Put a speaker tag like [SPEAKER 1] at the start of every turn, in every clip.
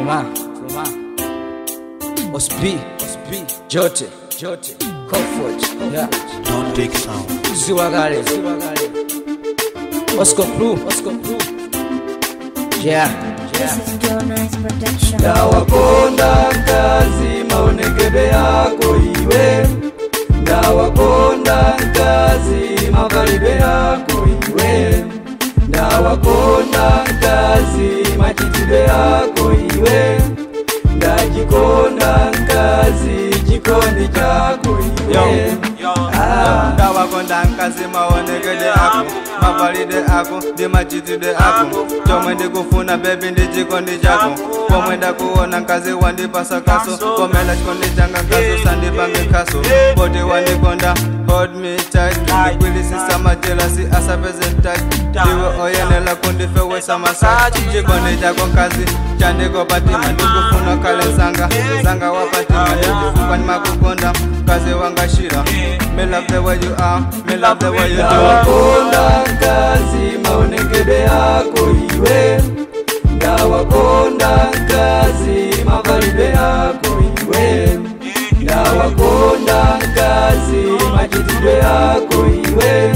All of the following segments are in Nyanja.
[SPEAKER 1] Ospi, Jote, Comfort, yeah.
[SPEAKER 2] Don't take sound.
[SPEAKER 1] Ziwagale, Oscar Blue, yeah.
[SPEAKER 3] This is your nice production.
[SPEAKER 4] Ndawakonda kazi maonekebe yako iwe, ndawakonda kazi mavalibe yako iwe, ndawakonda kazi machitibe yako iwe, ndajikonda kazi chikondi chako iwe.
[SPEAKER 5] Ndawakonda kazi maonekebe ako, mavalide ako, ndi machitide ako, chomwe ndikufuna baby ndi chikondi chako, pomwe ndakuona kazi wandipasa kaso, komela chikondi changa kaso sandipange kaso, poti wandikonda hold me tight, ndikwilisisa majelasi asapeze tight, ndiwe oyenela kundifewesa masaji, chikondi chako kazi chandiko patima, ndikufuna kale zanga wapatima, ndikufupa nimakukonda kazi wangashira. Me love the way you are, me love the way you do.
[SPEAKER 4] Ndawakonda kazi maonekebe yako iwe, ndawakonda kazi mavalibe yako iwe, ndawakonda kazi machitidwe yako iwe,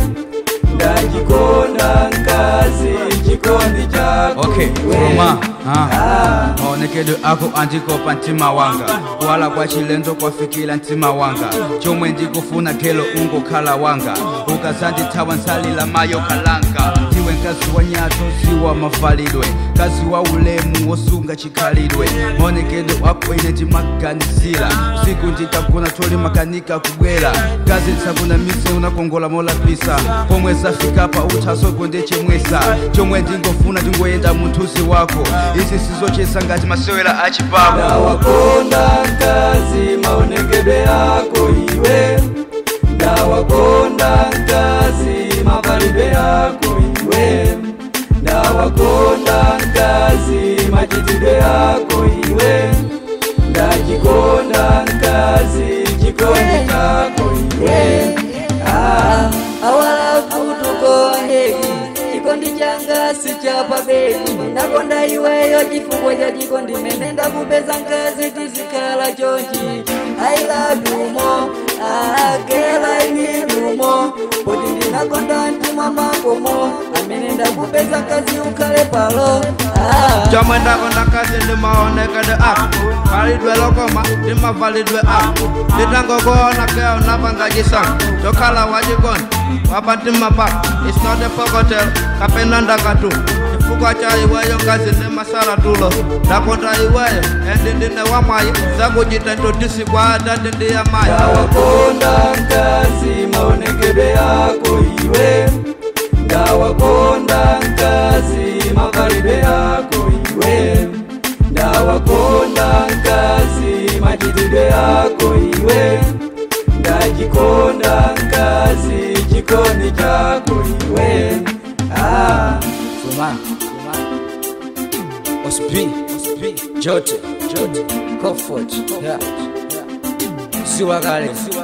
[SPEAKER 4] ndajikonda kazi chikondi chako iwe.
[SPEAKER 1] Maonekedo ako andikopa ntima wanga, wala kwa chilendo kwa fikila ntima wanga, chomwe ndikufuna kelo ungo kala wanga, ukazandithawa nsalila mayo kalanga, ndiwe nkazi wa nyato siwa mafalidwe, kazi wa ulemu wosunga chikhalidwe, maonekedo ako ine timaganisila, siku nditakuna toli makanika kubwela, kazi nsakuna mise unakongola mola pisa, pomwe zafika pa utasoko ndechemwesa, chomwe ndingofuna ndingoyenda munthuzi wako, isi sizochesa ngati masewera achipako.
[SPEAKER 4] Ndawakonda kazi maonekebe yako iwe, ndawakonda kazi mavalibe yako iwe, ndawakonda kazi machitidwe yako iwe, ndajikonda kazi chikondi chako iwe. Awala kutukonde chikondi changa sichapa bebi, ndakonda iweyo chifukwa cha chikondi mene ndakupeza nkazi tizikhala chonchi. I love you more, girl I need you more, poti ndinakonda ntima makomo, amene ndakupeza nkazi ukhale palo.
[SPEAKER 5] Chomwe ndakonda kazi ndi maonekede ako, validwe lokoma ndi mavalidwe ako, nditangokuona keo napanga chisanga, chokhala wachikondi wapa ntima pako, it's not a pokotel, kapena ndakatu, chifukwa cha iweyo kazi ndi masala tulo, ndakonda iweyo endi ndine wamayi, zakuchita ntotisi kwa adati ndi ya mayi.
[SPEAKER 4] Ndawakonda kazi maonekebe yako iwe, ndawakonda kazi mavalibe yako iwe, ndawakonda kazi machitidwe yako iwe, ndajikonda kazi chikondi chako iwe.
[SPEAKER 1] Ospi, Jote, Comfort, yeah. Ziwagale.